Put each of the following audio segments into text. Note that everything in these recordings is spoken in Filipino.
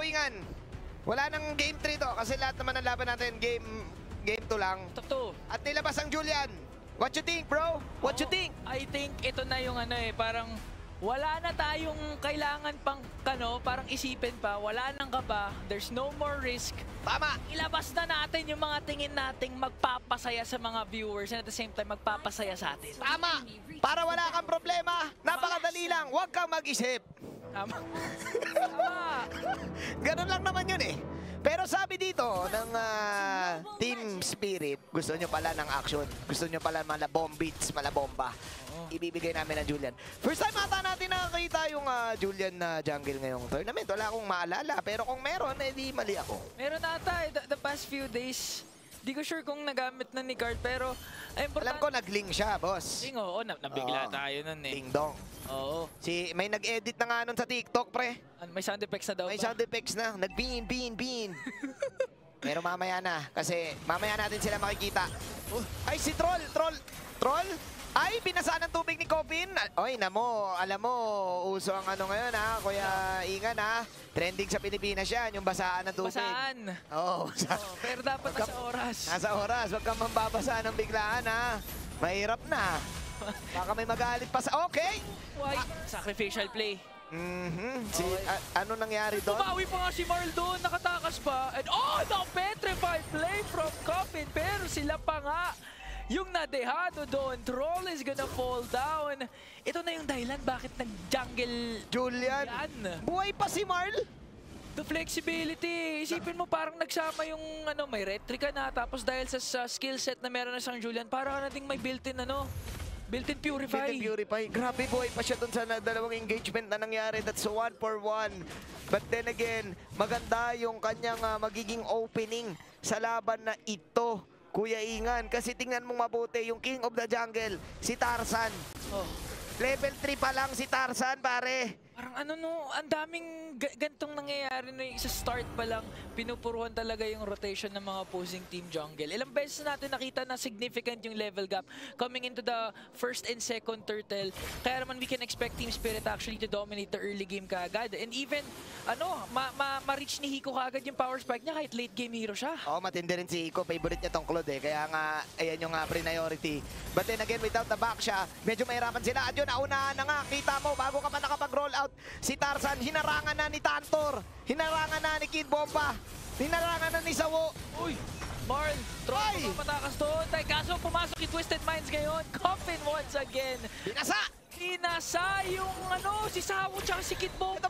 Ingan. Wala nang game 3 to kasi lahat naman ng laban natin game 2 lang. Totoo. At nilabas ang Julian. What you think, bro? What you think? I think ito na yung ano eh, parang wala na tayong kailangan pang parang isipin pa, wala nang kaba, there's no more risk. Tama! Ilabas na natin yung mga tingin nating magpapasaya sa mga viewers and at the same time magpapasaya sa atin. Tama! Para wala kang problema, napakadali lang, huwag kang mag-isip. Tama. Tama. Ganun lang naman yun eh. Pero sabi dito ng Team Spirit, gusto nyo pala ng action. Gusto nyo pala malabomb beats, malabomba. Ibibigay namin ng Julian. First time ata natin nakakita yung Julian na jungle ngayong tournament. Wala akong maalala. Pero kung meron, di mali ako. Meron ata the past few days. Di ko sure kung nagamit na ni Card, pero alam ko nag-link siya, boss. Ding, oo, nabigla tayo nun eh. Ding dong. Oo. May nag-edit na nga nun sa TikTok, pre. May sound effects na daw May sound effects na. Nag-bean. Pero mamaya na. Kasi mamaya natin sila makikita. Ay, si Troll! Ay, binasa ng tubig ni Cofin. Oy, alam mo, uso ang ano ngayon ha, Kuya Ingan ha. Trending sa Pilipinas yan, yung basaan ng tubig. Basaan. Oo. Pero dapat nasa oras. Nasa oras, wag kang mambabasa ng biglaan ha. Mahirap na. Baka may magalit pa sa... Okay! Why? Sacrificial play. Ano nangyari doon? Umawi pa nga si Marl doon, nakatakas pa. And the petrified play from Cofin. Pero sila pa nga yung nadehado doon. Troll is gonna fall down. Ito na yung dahilan bakit nag-jungle Julian. Buhay pa si Marl? The flexibility. Isipin mo parang nagsama yung may retrika na. Tapos dahil sa skill set na meron na siyang Julian, parang na ding may built-in built-in Purify. Built-in Purify. Grabe, buhay pa siya doon sa dalawang engagement na nangyari. That's 1 for 1. But then again, maganda yung kanyang magiging opening sa laban na ito, Kuya Ingan. Kasi tingnan mong mabuti, yung King of the Jungle, si Tarzan. Level 3 pa lang si Tarzan, pare. Parang ang daming gantong nangyayari na sa start pa lang, pinupuruhan talaga yung rotation ng mga opposing team jungle. Ilang beses natin nakita na significant yung level gap coming into the first and second turtle. Kaya naman we can expect Team Spirit actually to dominate the early game kaagad. And even, ma-reach ni Hiko kaagad yung power spike niya kahit late game hero siya. Matindi rin si Hiko. Favorite niya tong Claude eh. Kaya nga, ayan yung priority. But then again, without the back siya, medyo mahirapan sila. At yun, naunahan na nga. Kita mo, bago ka pa nakapag-roll out, si Tarzan, hinarangan na ni Tantor. Hinarangan na ni Kid Bomba. Hinarangan na ni Sawo. Uy! Marl, Troll patakas doon. Kaso pumasok yung Twisted Minds ngayon. Cofin once again. Binasa yung si Sawo tsaka si Kid Bomba.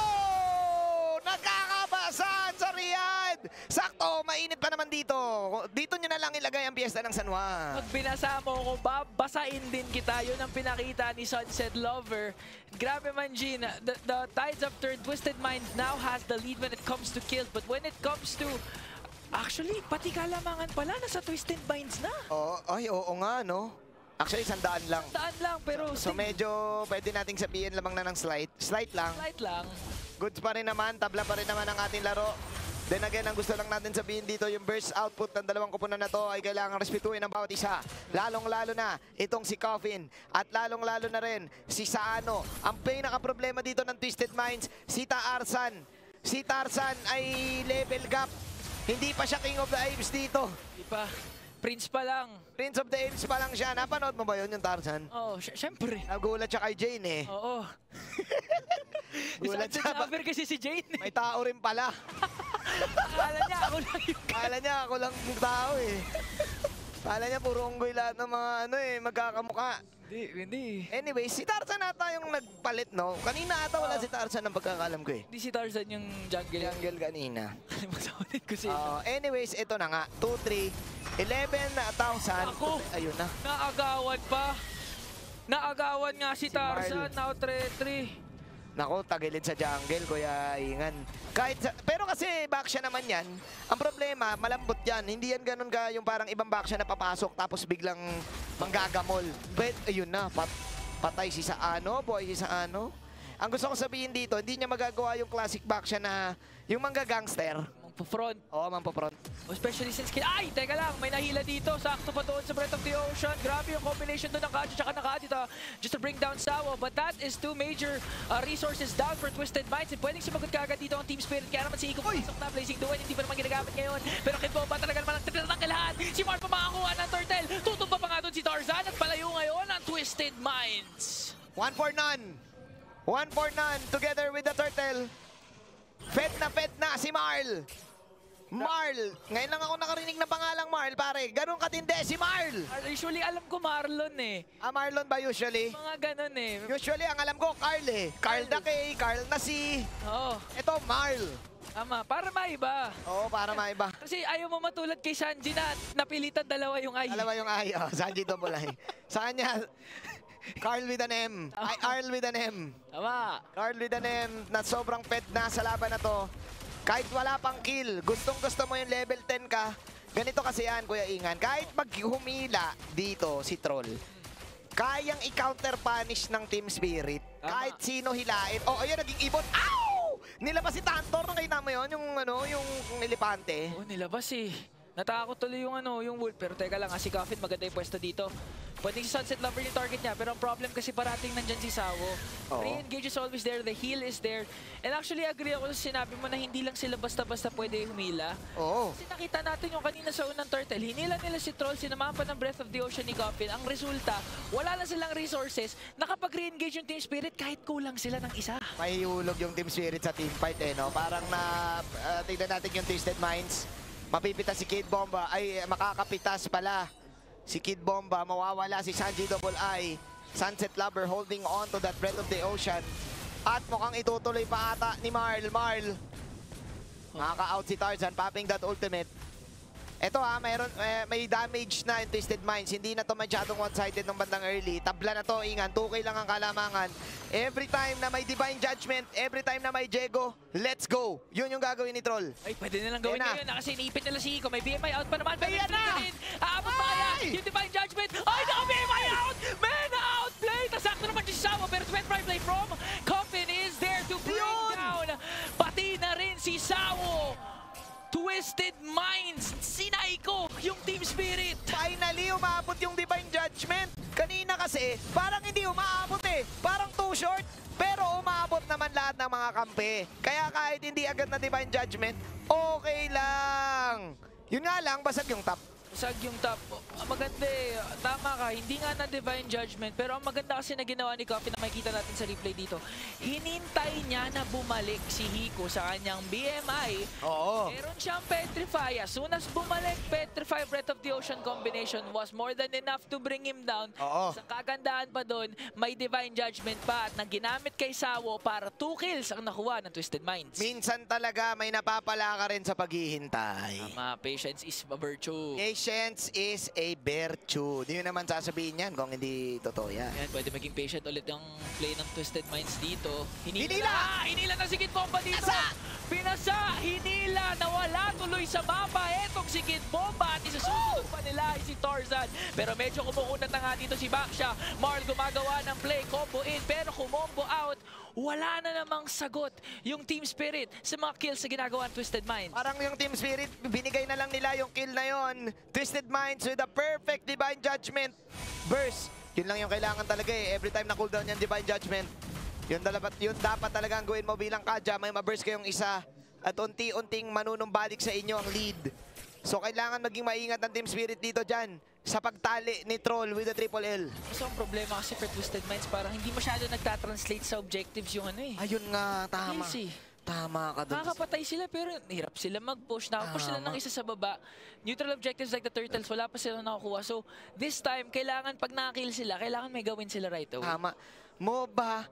Nagkakabasan sa Riyadh! Sakto, mainit pa naman dito. Dito nyo na lang ilagay ang piyesta ng San Juan. Pag binasa mo ko, babasain din kita. Yun ang pinakita ni Sunset Lover. Grabe man, Gene. The Tides of Turn, Twisted Mind now has the lead when it comes to kills. But when it comes to... Actually, pati kalamangan pala, nasa Twisted Minds na. Oo nga, no? Actually, 100 lang. 100 lang, pero... So medyo pwede nating sabihin lamang na ng slight. Slight lang. Slight lang. Goods pa rin naman, tabla pa rin naman ang ating laro. Then again, ang gusto lang natin sabihin dito, yung burst output ng dalawang kupunan na to ay kailangan respetuhin ng bawat isa. Lalong-lalo na itong si Cofin at lalong-lalo na rin si Saano. Ang pinaka-problema dito ng Twisted Minds, si Tarzan. Si Tarzan ay level gap. Hindi pa siya King of the Apes dito. Hindi pa. Prince pa lang. Prince of the Apes pa lang siya. Napanood mo ba yun, yung Tarzan? Oo, syempre. Nagulat siya kay Jane eh. Oo. Gulat siya. Sabi kasi si Jane. May tao rin pala. Akala niya ako lang yung... Akala niya ako lang yung tao eh. Akala niya puro unggoy lahat ng mga magkakamuka. Hindi. Anyway, si Tarzan ata yung nagpalit, no? Kanina ata wala si Tarzan ang pagkakalam ko eh. Hindi si Tarzan yung jungle. Jungle kanina. Masaulit ko siya. Anyways, ito na nga. 2-3. 11,000. Ako! Ayun na. Naagawan pa. Naagawan nga si Tarzan. Now 3-3. Nako, tagilid sa jungle, Kuya Ingan. Pero kasi back siya naman yan. Ang problema, malambot yan. Hindi yan ganun ka yung parang ibang back siya na papasok tapos biglang manggagamol. But ayun na, patay si Saano, boy si Saano. Ang gusto ko sabihin dito, hindi niya magagawa yung classic back siya na yung manggagangster. front. Oo, mampo-front. Especially since, ay, teka lang, may nahila dito. Sakto pa doon sa Breath of the Ocean. Grabe yung combination doon ng Kaji tsaka ng Kadita just to bring down Sawo. But that is two major resources down for Twisted Minds. And pwedeng sumagot kaagad dito ang Team Spirit. Kaya naman si Iko pumasok na, Blazing Duel. Hindi pa naman ginagamit ngayon. Pero Kid Bomba talaga naman ang tinatangkilahan. Si Mark pa makakuha ng turtle. Tutumba pa nga doon si Tarzan at palayo ngayon ang Twisted Minds. 1 for none. 1 for none together with the turtle. Fed na si Marl. Marl. Ngayon lang ako nakarinig ng pangalang Marl, pare. Ganun katindi si Marl. Usually alam ko Marlon eh. Marlon ba usually? Mga ganun eh. Usually ang alam ko Carl eh. Carl the K, Carl na si. Oo. Ito Marl. Tama, para maiba. Oo, para maiba. Kasi ayaw mo matulad kay Sanji na napilitan dalawa yung ay. Alam mo yung ay, Sanji Dobolay. Sa kanya, Carl with an M. Ay, Arl with an M. Tama. Carl with an M na sobrang fed na sa laban na to. Kahit wala pang kill, gustong-gusto mo yung level 10 ka. Ganito kasi yan, Kuya Ingan. Kahit maghumila dito si Troll, kayang i-counter punish ng Team Spirit. Kahit sino hilain. Oh, ayun, naging ibon. Ow! Nilabas si Tantor nung kita mo yun, yung elepante. Oo, nilabas eh. Natakot tuloy yung yung Wolf. Pero teka lang, si Coffin maganda yung pwesto dito. Pwedeng si Sunset Lover yung target niya, pero ang problem kasi parating nandyan si Sawo. Re-engage is always there, the heal is there. And actually, agree ako sa sinabi mo na hindi lang sila basta-basta pwede humila. Oo. Kasi nakita natin yung kanina sa unang turtle, hinila nila si Troll, sinamahan pa ng Breath of the Ocean ni Coffin. Ang resulta, wala na silang resources, nakapag-re-engage yung Team Spirit kahit kulang sila ng isa. Mahihulog yung Team Spirit sa team fight eh, no? Parang tignan natin yung Twisted Minds. Mapipitas si Kid Bomba, ay makakapitas pala. Si Kid Bomba, mawawala si Sanji Double I. Sunset Lover holding on to that Breath of the Ocean. At mukhang itutuloy pa ata ni Marl. Makaka-out si Tarzan, popping that ultimate. Ito may damage na in Twisted Minds. Hindi na to masyadong one-sided ng bandang early. Tabla na to, Ingan. 2K lang ang kalamangan. Every time na may Divine Judgment, every time na may Jego, let's go. Yun yung gagawin ni Troll. Ay, pwede nilang gawin ngayon. Kasi iniipit nila si Iko. May BMI out pa naman. Ayan na! Aabot pa kaya yung Divine Judgment. Ay, naka-BMI out! Man, outplay! Tasakto naman si Sawo. Pero 25 play from Coffin is there to bring down. Pati na rin si Sawo. Twisted Minds, Sinaiko, yung Team Spirit. Finally, umabot yung Divine Judgment. Kanina kasi, parang hindi umabot eh. Parang too short. Pero umabot naman lahat ng mga kampe. Kaya kahit hindi agad na Divine Judgment, okay lang. Yun nga lang, basag yung top. Basag yung top. Maganda eh. Tama ka, hindi nga na Divine Judgment. Pero ang maganda kasi na ginawa ni Coffee na makikita natin sa replay dito, hinintay niya na bumalik si Hiko sa kanyang BMI. Oo. Meron siyang Petrify. As soon as bumalik, Petrify Breath of the Ocean combination was more than enough to bring him down. Oo. Sa kagandahan pa doon, may Divine Judgment pa at na ginamit kay Sawo para 2 kills ang nakuha ng Twisted Minds. Minsan talaga may napapala ka rin sa paghihintay. Tama, patience is a virtue. Patience is a virtue. Di nyo naman sasabihin yan kung hindi totoo yan. Yan, pwede maging patient ulit ang play ng Twisted Minds dito. Hinila! Hinila na si Kid Bomba dito! Pinasa! Pinasa! Hinila! Nawala tuloy sa mapa. Etong si Kid Bomba at isusunod pa nila ay si Tarzan. Pero medyo kumukunat na nga dito si Baksha. Marl gumagawa ng play, combo in, pero kumombo out. Wala na namang sagot yung Team Spirit sa mga kills sa ginagawa ng Twisted Minds. Parang yung Team Spirit, binigay na lang nila yung kill na yon. Twisted Minds with a perfect Divine Judgment burst. Yun lang yung kailangan talaga eh. Every time na cooldown yung Divine Judgment, yun dapat talaga ang gawin mo bilang Kadja. May ma-burst kayong isa at unti-unting manunumbalik sa inyo ang lead. So kailangan maging maingat ng Team Spirit dito dyan sa pagtali ni Troll with the Triple L. So ang problema kasi for Twisted Minds, parang hindi masyado nagtatranslate sa objectives yung eh. Ayun nga, tama. Easy. Tama ka doon. Nakakapatay sila pero hirap sila mag-push. Nakapush sila ng isa sa baba. Neutral objectives like the Turtles, wala pa sila nakukuha. So this time, kailangan pag nakakill sila, kailangan may gawin sila right away. Tama. MOBA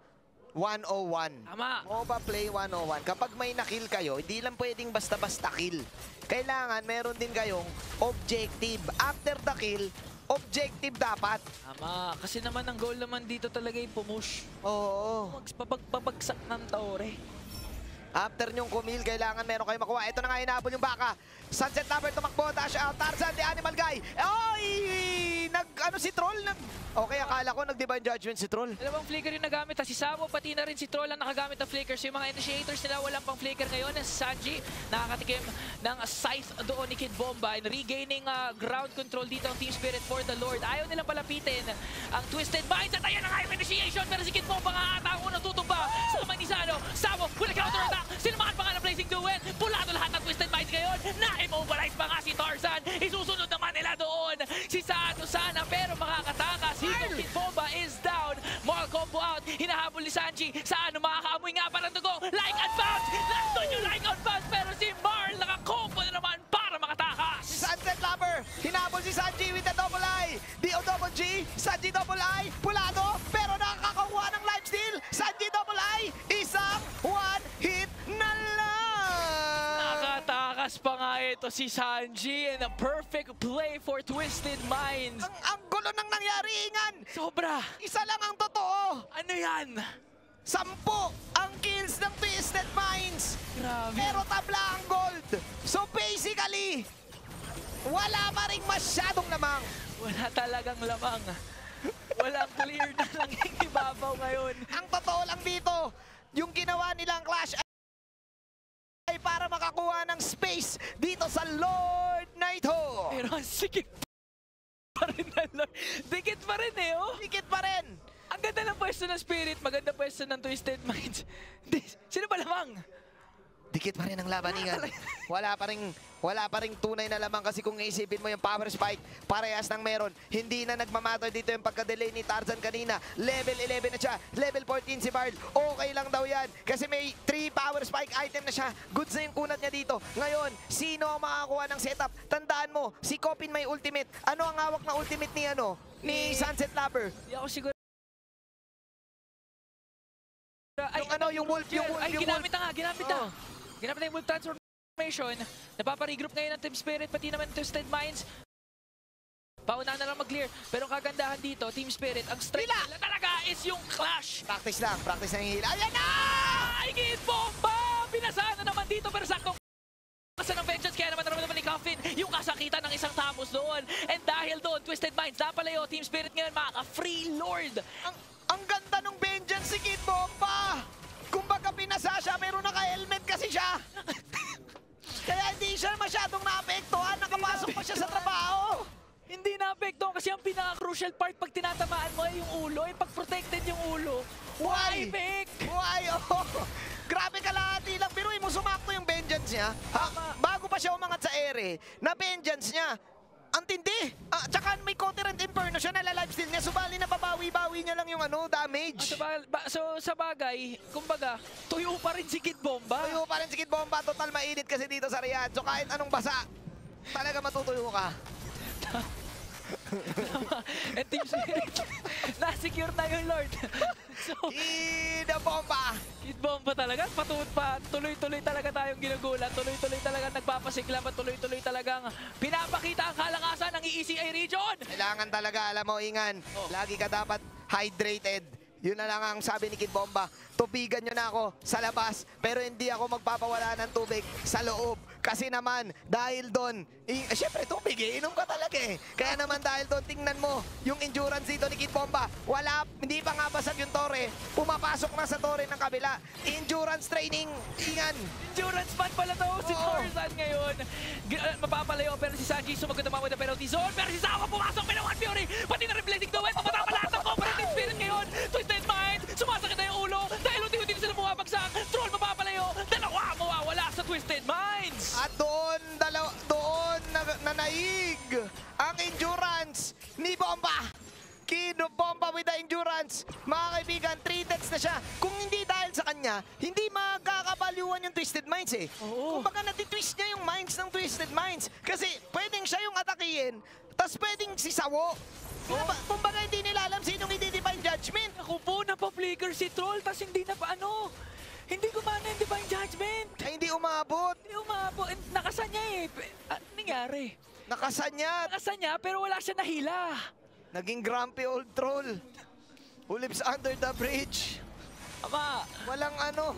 101. Tama. MOBA Play 101. Kapag may nakill kayo, hindi lang pwedeng basta-basta kill. Kailangan meron din kayong objective. After the kill, objective dapat. Tama. Kasi naman ang goal naman dito talaga yung pumush. Oo. Papagsak ng Taore. After nyong kumil, kailangan meron kayo makuha. Ito na nga, hinabol yung baka. Sunset Lover tumakbo, dash out. Tarzan, the Animal Guy. Oy! Ano si Troll? Okay, akala ko nag-Divine Judgment si Troll. Dalawang flicker yung nagamit. Si Samo, pati na rin si Troll ang nakagamit ng flickers. Yung mga initiators nila, walang pang flicker ngayon. Si Sanji, nakakatikim ng scythe doon ni Kid Bomba. And regaining ground control dito ang Team Spirit for the Lord. Ayaw nilang palapitin ang Twisted Minds. At ayan ang high initiation. Pero si Kid Bomba nga ata ang unang tutumba sa kamay ni Sano. Samo, wala counter-attack. Sinamahan pa nga ng Blazing Duet. Pulado lahat ng Twisted Minds ngayon. Na-immobilize pa nga si Tarzan. Isusunod naman nila doon si Sano sana. Pero makakatakas. Hito Kid Bomba is down. Moral combo out. Hinahabol ni Sanji. Saan makakaamoy nga parang dugo. Like and bounce. Nandun yung like and bounce. Pero si Marl nakakombo na naman para makatakas. Sunset Lover, hinabol si Sanji with the double I. D-O-double G, Sanji double I. Pulado, pero nakakakuha ng lifesteal. Sanji double I, isang one hit na lang. Nakatakas pa nga ito si Sanji. And a perfect play for Twisted Minds. Ang gulo nang nangyari, Ingan. Sobra. Isa lang ang totoo. Ano yan? 10 ang kills ng Twisted Minds. Grabe. Pero tabla ang gold. So basically, wala pa rin masyadong lamang. Wala talagang lamang. Walang clear na lang yung ibabaw ngayon. Ang totoo lang dito, yung ginawa nilang Clash ay para makakuha ng space dito sa Lord Naito. Pero ang sikip pa rin na Lord. Dikit pa rin eh, oh. Dikit pa rin. Ang ganda ng pwesto ng Spirit, maganda pwesto ng Twisted Minds. Sino ba lamang? Dikit pa rin ang laban, Ingan. Wala pa ring tunay na lamang kasi kung iisipin mo yung power spike, parehas nang meron. Hindi na nagmamatter dito yung pagka-delay ni Tarzan kanina. Level 11 na siya. Level 14 si Barl. Okay lang daw yan kasi may 3 power spike item na siya. Goods na yung kunat niya dito. Ngayon, sino ang makakuha ng setup? Tandaan mo, si Kopin may ultimate. Ano ang hawak na ultimate ni Sunset Lover? Hindi ako siguro. Yung wolf, Ay, yung ginamit wolf. na nga, ginamit na. Ginamit na yung wolf transformation. Napapa-regroup ngayon ng Team Spirit, pati naman Twisted Minds. Pauna na lang mag-clear. Pero ang kagandahan dito, Team Spirit, ang strength nila talaga is yung clash. Practice lang yung hila. Ayan na! Ay, Kid Bomba! Binasaan na naman dito, pero sakto kasi ng vengeance, kaya naman ni Coffin yung kasakitan ng isang Thamus doon. And dahil doon, Twisted Minds napalayo, Team Spirit ngayon makaka-free Lord. Ang ganda nung vengeance si Kid Bomba! Kumbaga pinasa siya, meron naka-helmet kasi siya. Kaya hindi siya masyadong naapektuhan, nakapasok pa siya sa trabaho. Hindi na-apekto kasi ang pinaka-crucial part pag tinatamaan mo ay yung ulo, ay pag-protected yung ulo. Why, Vic? Why? Oh, grabe kalahati lang. Pero mo sumakto yung vengeance niya. Bago pa siya umangat sa ere, na vengeance niya. Ang tindi. Tsaka may Coterant Inferno siya, nala-lifesteal niya. Subali na babawi-bawi niya lang yung damage. So sa bagay, kumbaga, tuyo pa rin si Kid Bomba. Tuyo pa rin si Kid Bomba. Total mainit kasi dito sa Riyadh. So kahit anong basa, talaga matutuyo ka. And Team Spirit, na-secure na yung Lord. So, Kid Bomba! Kid Bomba talaga, tuloy-tuloy talaga tayong ginugulat, tuloy-tuloy talaga nagpapasiklam at tuloy-tuloy talagang pinapakita ang kalakasan ng ECA region. Kailangan talaga, alam mo, Ingan, lagi ka dapat hydrated. Yun na lang ang sabi ni Kid Bomba. Tubigan nyo na ako sa labas, pero hindi ako magpapawala ng tubig sa loob. Kasi naman, dahil doon, syempre tubig inom ka talaga eh. Kaya naman dahil doon, tingnan mo, yung endurance dito ni Kid Bomba, hindi pa nga basag yung tore, pumapasok na sa tore ng kabila. Endurance training, Ingan. Endurance man pala to si Tarzan ngayon. Mapapalayo pero si Sanji sumagot naman with the penalty zone. Pero si Sawa pumasok, Pinawan Fury, pati na rin Blazing Duet, mamatama lahat ng Cooperative Spirit ngayon. Twisted Mind, sumasakit na yung ulo, dahil unti-unti sila bumabagsak. Troll mapapalayo, dalawa mawawala sa Twisted Minds. At doon nanaig ang endurance ni Bomba. Kid Bomba with the endurance. Mga kaibigan, 3 deaths na siya. Kung hindi dahil sa kanya, hindi magkakabaliwan yung Twisted Minds eh. Kumbaga natitwist niya yung minds ng Twisted Minds. Kasi pwedeng siya yung atakihin, tas pwedeng si Sawo. Kumbaga hindi nila alam sinong i-divine judgment. Ako po, napapflicker si Troll, tas hindi na pa hindi gumana yung Divine Judgment. Ay, hindi umabot. Hindi umabot. Nakasanya eh. Nangyari? Nakasanya. Pero wala siya nahila. Naging grumpy old troll. Who lives under the bridge. Ama. Walang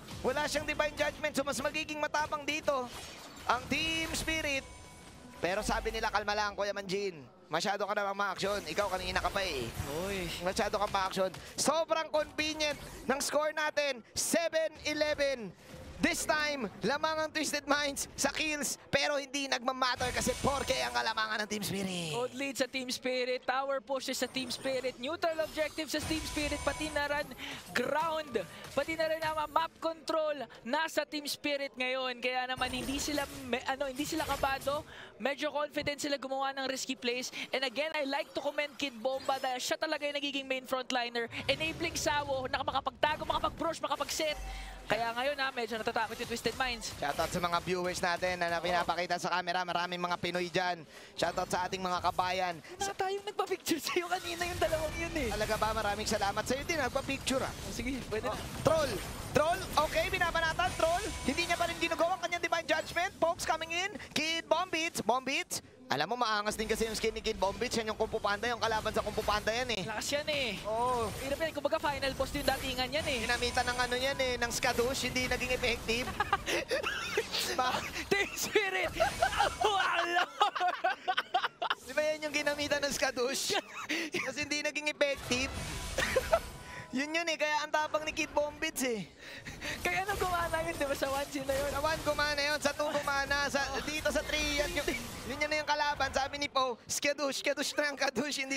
Wala siyang Divine Judgment, so mas magiging matapang dito ang Team Spirit. Pero sabi nila, kalma lang, Kuya Manjin. Masyado ka namang ma-action. Ikaw kanina ka pa eh. Uy. Masyado kang ma-action. Sobrang convenient ng score natin. 7-11. This time, lamang ang Twisted Minds sa kills, pero hindi nagmamatter kasi 4K ang kalamangan ng Team Spirit. Gold lead sa Team Spirit, tower pushes sa Team Spirit, neutral objective sa Team Spirit, pati na rin ground, pati na rin ang map control nasa Team Spirit ngayon. Kaya naman hindi sila kabado, medyo confident sila gumawa ng risky plays. And again, I like to commend Kid Bomba dahil siya talaga yung nagiging main frontliner, enabling Sawo na makapagtago, makapag-brush, makapag-set. Kaya ngayon medyo natatakot yung Twisted Minds. Shoutout sa mga viewers natin na pinapakita sa camera. Maraming mga Pinoy dyan. Shoutout sa ating mga kabayan. Sa tayong nagpa-picture sa'yo kanina yung dalawang yun eh. Talaga ba? Maraming salamat sa'yo din. Nagpa-picture ah. Sige, pwede na. Troll! Troll! Okay, binabanatan. Troll! Hindi niya pa rin ginagawa ang kanyang Divine Judgment. Pokes coming in. Kid Bombits. Bombits. Alam mo, maangas din kasi yung skin ni Kid Bombits. Yan yung Kung Fu Panda. Yung kalaban sa Kung Fu Panda yan eh. Lakas yan eh. Oo. Hirap yan. Kumbaga final boss yung datingan yan eh. Ginamitan ng ano yan eh. Ng Skadush. Hindi naging effective. Diba? Team Spirit! Wala! Di ba yan yung ginamitan ng Skadush? Kasi hindi naging effective. Yun eh, kaya ang tapang ni Kid Bombits eh. Kaya nang gumana yun, di ba, sa 1 na yun? Sa 1 gumana yun, sa 2 gumana, dito sa 3, yun na yung kalaban. Sabi ni Poe, Skadush na ang Kadush, hindi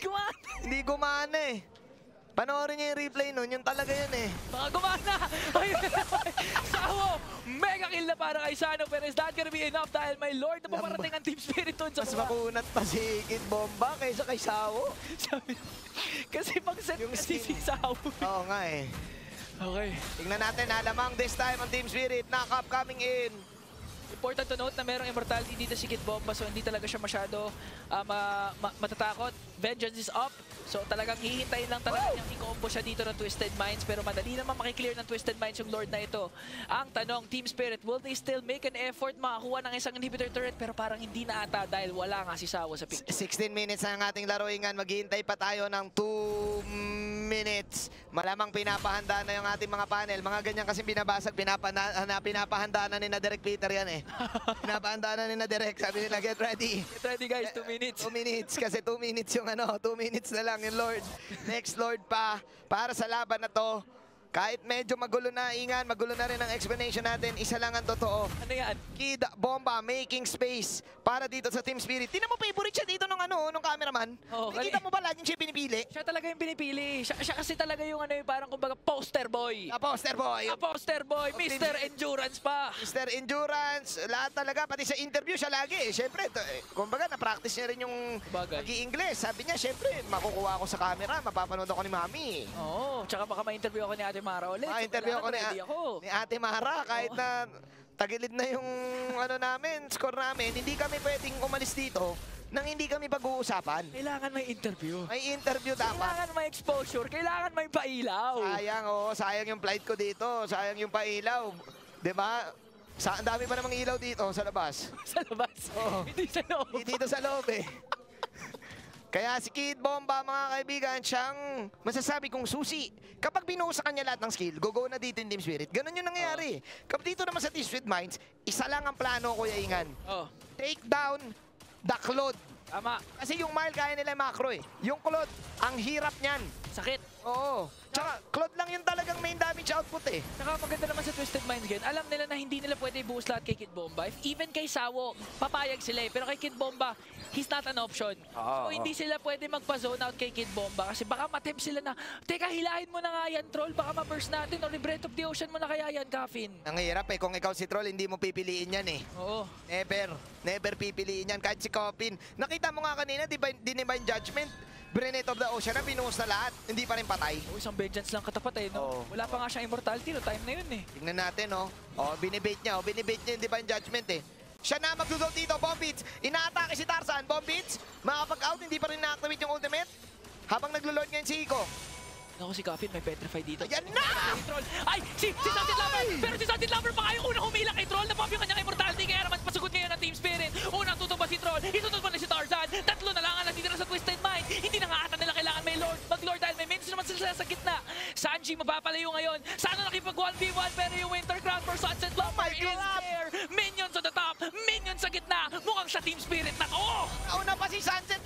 gumana eh. Panoorin niyo yung replay nun, yun talaga yun eh. Baka gumana! Sawo! Mega kill na para kay Sano, pero is that gonna be enough dahil may Lord na pumarating ang Team Spirit doon sa Mas makunat pa si Kid Bomba kaysa kay Sawo. Kasi pag set Yung kasi si skin. Sawo. Oo nga eh. Okay. Tingnan natin, alamang this time ang Team Spirit, knock-up coming in. Important to note na merong immortality dito si Kid Bomba, so hindi talaga siya masyado matatakot. Vengeance is up, so talagang hihintayin lang talaga niyang i-combo siya dito ng Twisted Minds, pero madali naman makiklear ng Twisted Minds yung Lord na ito. Ang tanong, Team Spirit, will they still make an effort makakuha ng isang inhibitor turret, pero parang hindi na ata dahil wala nga si Sawo sa pick. 16 minutes na ang ating laruingan, maghihintay pa tayo ng 2 minutes. Malamang pinapahanda na yung ating mga panel. Mga ganyan kasi binabasag, pinapahanda na ni na Direk Peter yan eh. Pinapahanda na ni na Direk, sabi nila, get ready. Get ready guys, 2 minutes. 2 minutes, kasi 2 minutes yung 2 minutes na lang yung Lord. Next Lord pa, para sa laban na to. Kahit medyo magulo na, Ingan, magulo na rin ang explanation natin, isa lang ang totoo. Ano yan? Kid Bomba making space para dito sa Team Spirit. Tingnan mo, favorite siya dito nung cameraman. Oo, Nakikita mo ba laging siya pinipili? Siya talaga yung pinipili. Siya kasi talaga yung parang kumbaga poster boy. A poster boy. A poster boy, Mr. Endurance pa. Mr. Endurance, lahat talaga, pati sa interview siya lagi. Siyempre, kumbaga, na-practice niya rin yung Bagay. pag-i-English. Sabi niya, siyempre, makukuha ako sa camera, mapapanood ako ni Mami. Oo, tsaka baka ma-interview ako ni Ate Mara ulit. Ma-interview ako ni Ate Mara, kahit na tagilid na yung score namin, hindi kami pwedeng umalis dito nang hindi kami pag-uusapan. Kailangan may interview. May interview dapat. Kailangan may exposure. Kailangan may pailaw. Sayang, sayang yung flight ko dito. Sayang yung pailaw. Diba? Ang dami pa namang ilaw dito sa labas. Sa labas. Oo. Hindi sa loob. Hindi dito sa loob eh. Kaya si Kid Bomba, mga kaibigan, siyang masasabi kong susi. Kapag binuo sa kanya lahat ng skill, go na dito yung Team Spirit. Ganun yung nangyayari. Kapag dito naman sa Twisted Minds, isa lang ang plano, Kuya Ingan. Oh, Take down the Claude. tama. Kasi yung Mile kaya nila yung macro eh. Yung Claude, ang hirap niyan. Sakit. Oo. Tsaka, Claude lang yung talagang main damage output eh. Saka maganda naman sa Twisted Minds game, alam nila na hindi nila pwede ibuhos lahat kay Kid Bomba. Even kay Sawo, papayag sila eh. Pero kay Kid Bomba, he's not an option. So hindi sila pwede magpa-zone out kay Kid Bomba kasi baka matempt sila na, teka, hilahin mo na nga yan, Troll. Baka ma-burst natin or Breath of the Ocean mo na kaya yan, Caffeine. Ang hirap eh. Kung ikaw si Troll, hindi mo pipiliin yan eh. Oo. Never. Never pipiliin yan. Kahit si Coffin. Nakita mo nga kanina, Divine Judgment. Breath of the Ocean na binuhos na lahat. Hindi pa rin patay. Oh, isang vengeance lang katapat eh, no? Oo. Wala pa nga siyang immortality no time na yun eh. Tingnan natin, oh. Oh, binibait niya. Oh, binibait niya yung Divine Judgment eh. Siya na magdudol dito, Bombits. Inaatake si Tarzan. Bombits, makapag-out, hindi pa rin na-activate yung ultimate. Habang naglo-lord ngayon si Iko. Ako si Caffeine, may petrify dito. Ayan na! Troll. Ay! Si Sunset Lover! Pero si Sunset Lover pa kayo unang humila kay Troll. Napop yung kanyang immortality. Kaya naman pasugod ngayon ang Team Spirit. Unang tutumba si Troll. Isunod pa na si Tarzan. Tatlo na lang ang natitira sa Twisted Mind. Hindi na nga ata nila kailangan may Lord. Mag-Lord dahil may minions naman sila sa gitna. Sanji mapapalayo ngayon. ngayon. Sana nakipag 1v1 pero yung Winter Crown for Sunset Lover is there. Minions on the top, minions sa gitna. Mukhang sa Team Spirit na to. Nauna pa si Sunset